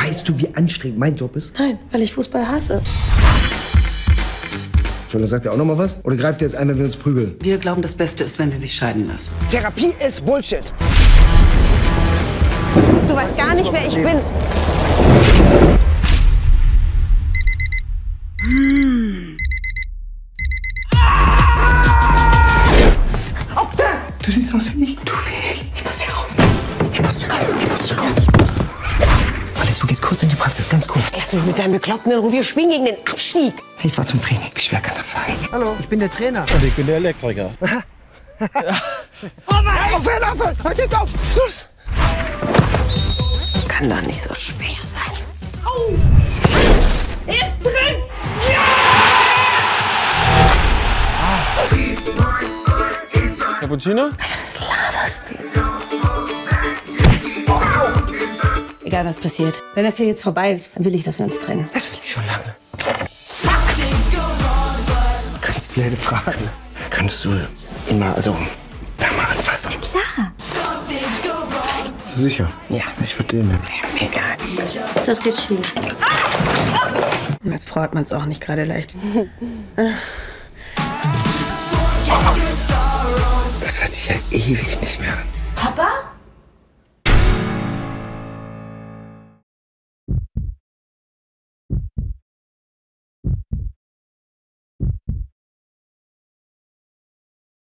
Weißt du, wie anstrengend mein Job ist? Nein, weil ich Fußball hasse. Schon, sagt er auch noch mal was? Oder greift er jetzt ein, wenn wir uns prügeln? Wir glauben, das Beste ist, wenn Sie sich scheiden lassen. Therapie ist Bullshit. Du weißt gar nicht, wer ich bin. Du siehst aus wie ich. Du wie ich. Ich muss hier raus. Alex, du gehst kurz in die Praxis, ganz kurz. Lass mich mit deinem Bekloppten in Ruhe. Wir spielen gegen den Abstieg. Ich fahr zum Training. Wie schwer kann das sein? Hallo, ich bin der Trainer. Und ich bin der Elektriker. Oh Mann! Auf, Laufe! Halt auf! Schluss! Kann doch nicht so schwer sein. Au! Ist drin! Cappuccino? Was laberst du? Egal, was passiert. Wenn das hier jetzt vorbei ist, dann will ich, dass wir uns trennen. Das will ich schon lange. Könntest blöde fragen. Könntest du ihn mal, da mal anfassen? Klar. Bist du sicher? Ja. Ich würde den nehmen. Mir egal. Das geht schief. Als Frau hat man es auch nicht gerade leicht. Das hatte ich ja ewig nicht mehr. Papa?